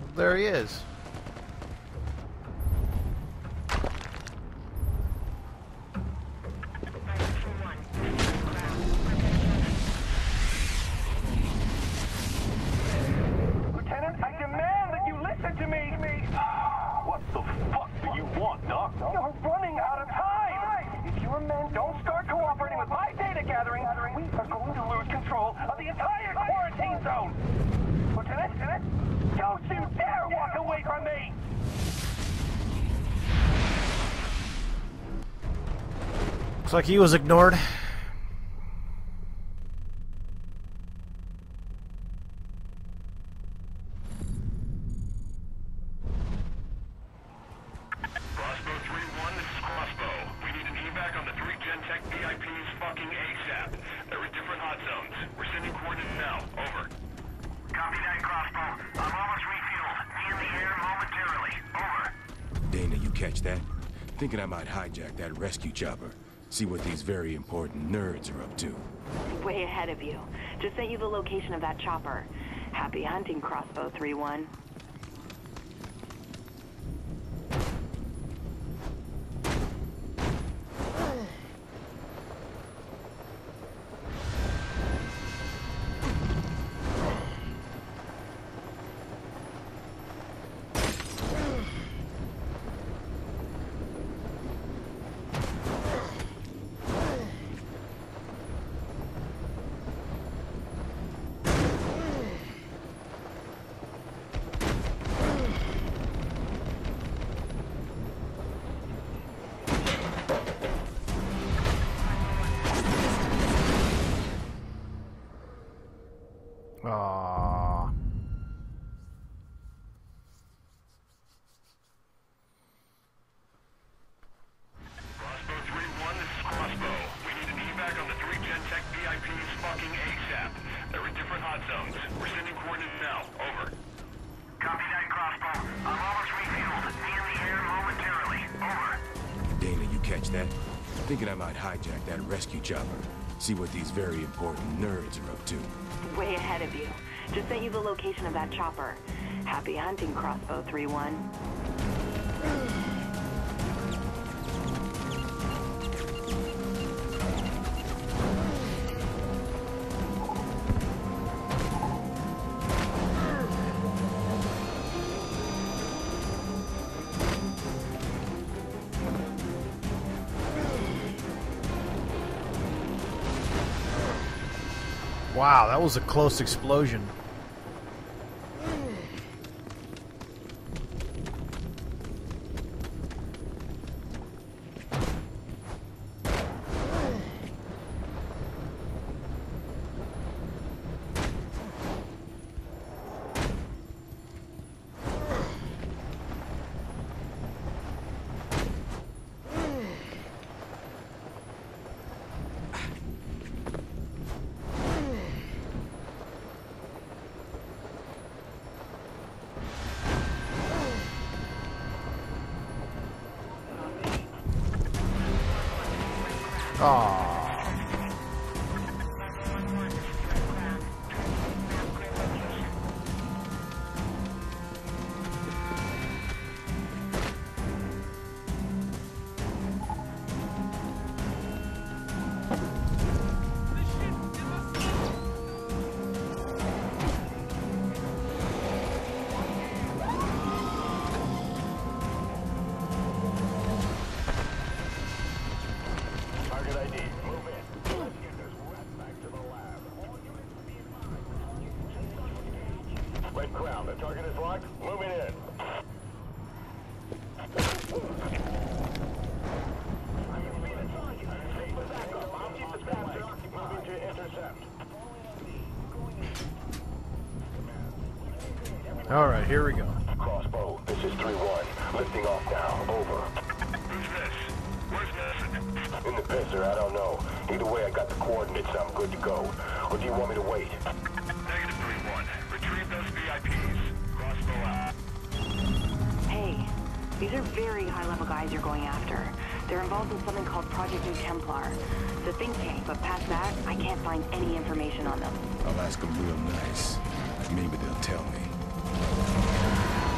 there he is. Lieutenant, I demand that you listen to me! What the fuck do you want, Doc? You're running out of time! If your men don't start cooperating with my data gathering, we are going to lose control of the entire quarantine zone! Lieutenant, don't you dare walk away from me! Looks like he was ignored. Crossbow 3-1, this is Crossbow. We need an evac on the 3 Gentek VIPs fucking ASAP. They're in different hot zones. We're sending coordinates now. Over. Copy that, Crossbow. I'm almost refueled. Be in the air momentarily. Over. Dana, you catch that? Thinking I might hijack that rescue chopper. See what these very important nerds are up to. Way ahead of you. Just sent you the location of that chopper. Happy hunting, Crossbow 3-1. Aww. Crossbow 3-1, this is Crossbow. We need an evac on the 3 Gentek VIPs fucking ASAP. They're in different hot zones. We're sending coordinates now. Over. Copy that, Crossbow. I'm almost refueled. Be in the air momentarily. Over. Dana, you catch that? Thinking I might hijack that rescue chopper. See what these very important nerds are up to. Way ahead of you. Just sent you the location of that chopper. Happy hunting, Crossbow 3-1. Wow, that was a close explosion. Aww. Red Crown, the target is locked. Moving in. Moving to intercept. Alright, here we go. Crossbow, this is 3-1. Lifting off now. Over. Who's this? Where's Nelson? In the pisser, I don't know. Either way, I got the coordinates, I'm good to go. Or do you want me to wait? Negative 3-1. Retrieve those VIPs. Crossbow out. Hey, these are very high-level guys you're going after. They're involved in something called Project New Templar. It's a think tank, but past that, I can't find any information on them. I'll ask them real nice. Maybe they'll tell me.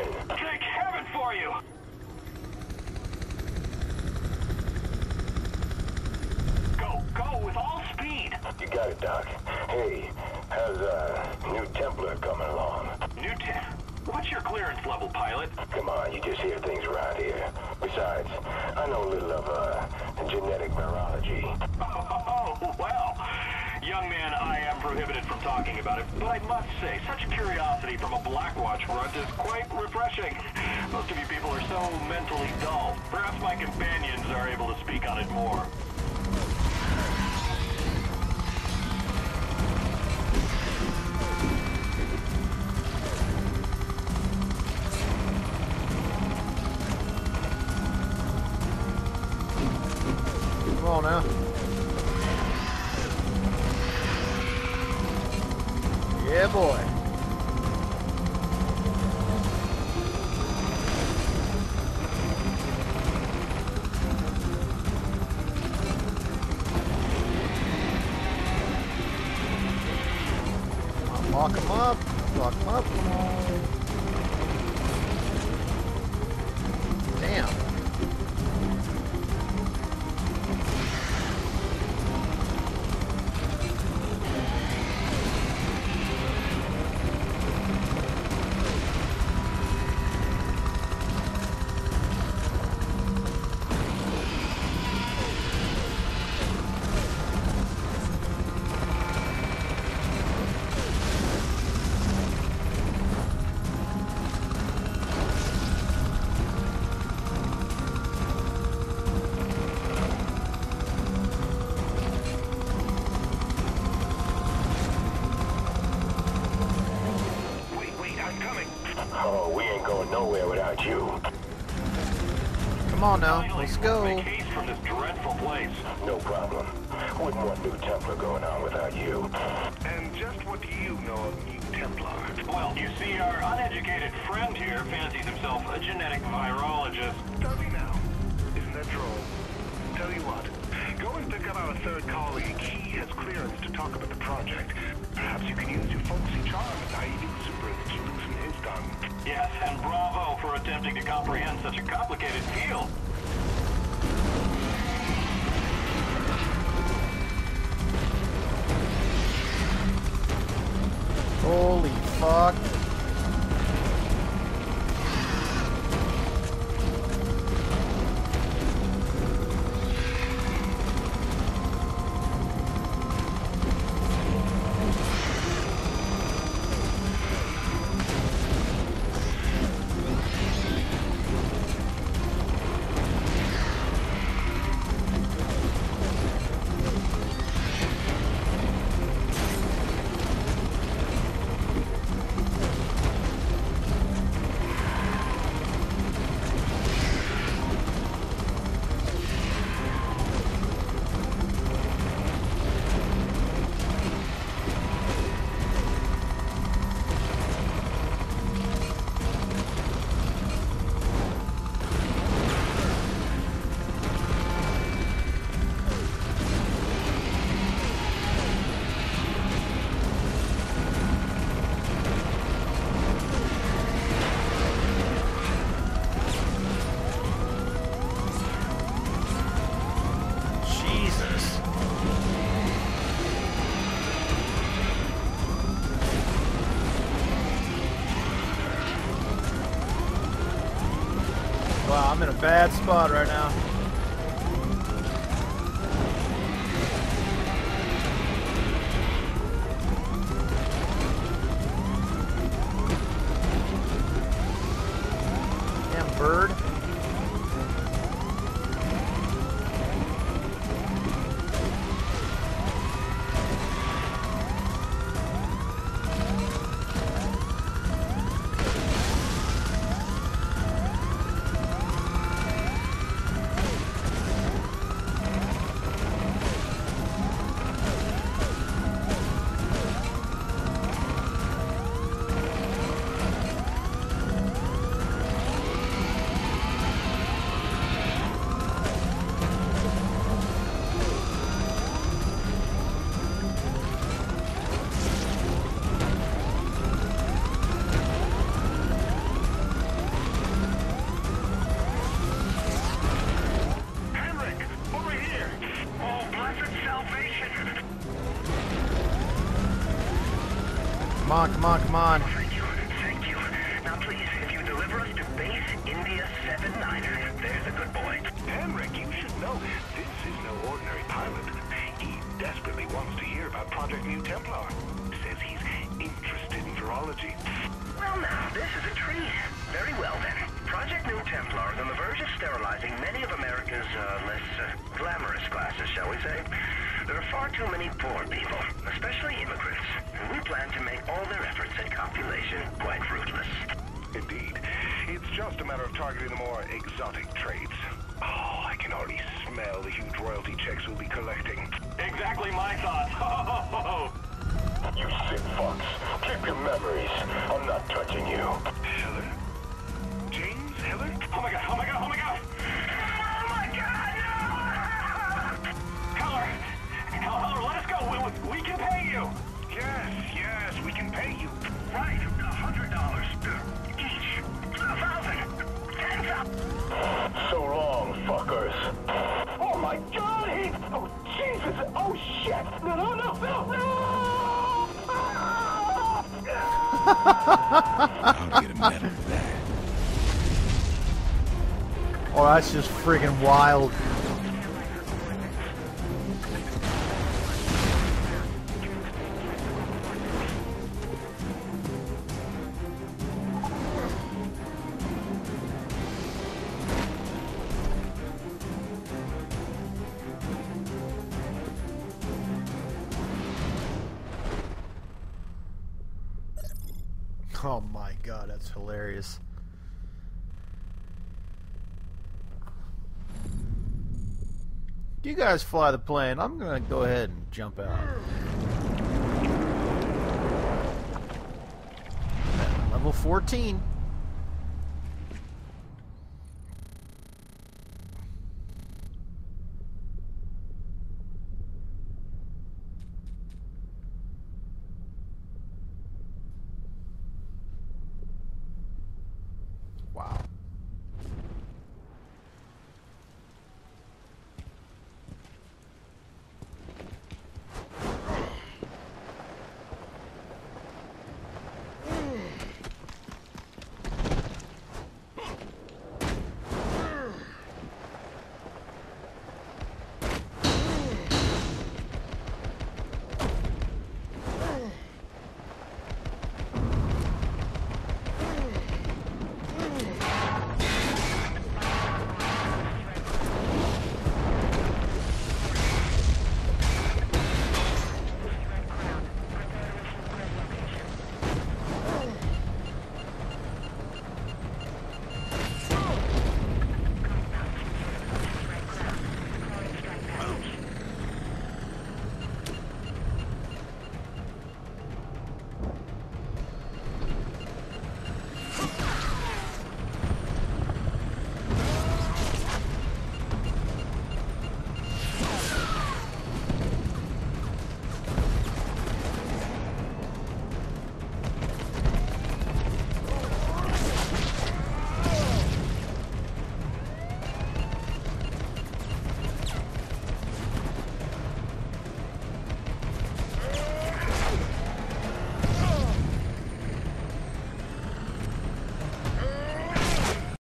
in. Thank heaven for you! Go with all speed! You got it, Doc. Hey, how's, new Templar coming along? What's your clearance level, pilot? Come on, you just hear things around here. Besides, I know a little of, genetic virology. Oh, well. Young man, I am prohibited from talking about it, but I must say, such curiosity from a Blackwatch grunt is quite refreshing. Most of you people are so mentally dull. Perhaps my companions are able to speak on it more. Come on now. Yeah, boy. Lock him up. Lock him up. Come on. Damn. Oh, we ain't going nowhere without you. Come on now. Finally, Let's we'll go. make haste from this dreadful place. No problem. Wouldn't want new Templar going on without you. And just what do you know of New Templar? Well, you see, our uneducated friend here fancies himself a genetic virologist. Does he now? Isn't that droll? Tell you what, go and pick up our third colleague. He has clearance to talk about the project. Perhaps you can use your folksy charm and naive exuberance to loosen his gun. Yes, and bravo for attempting to comprehend such a complicated field. Holy fuck. Jesus. Wow, I'm in a bad spot right now. Damn bird. come on, come on. Thank you. Thank you. Now please, if you deliver us to base India 79, there's a good boy. Henrik, you should know, this is no ordinary pilot. He desperately wants to hear about Project New Templar. Says he's interested in virology. Well now, this is a treat. Very well then. Project New Templar is on the verge of sterilizing many of America's, less glamorous classes, shall we say. There are far too many poor people, especially immigrants, and we plan to make all their efforts at copulation quite fruitless. Indeed. It's just a matter of targeting the more exotic traits. Oh, I can already smell the huge royalty checks we'll be collecting. Exactly my thoughts. You sick fucks. Keep your memories. I'm not touching you. Heller? James Heller? Oh my god, oh my god, oh my god! Oh my god, no! Heller, let us go. We can pay you. Yes, we can pay you. Right, $100 each. 1,000. 10,000. So long, fuckers. Oh my god, oh Jesus, oh shit! No! I'll get a medal for that. Oh, that's just friggin' wild. Oh my god, that's hilarious. You guys fly the plane. I'm gonna go ahead and jump out. Level 14.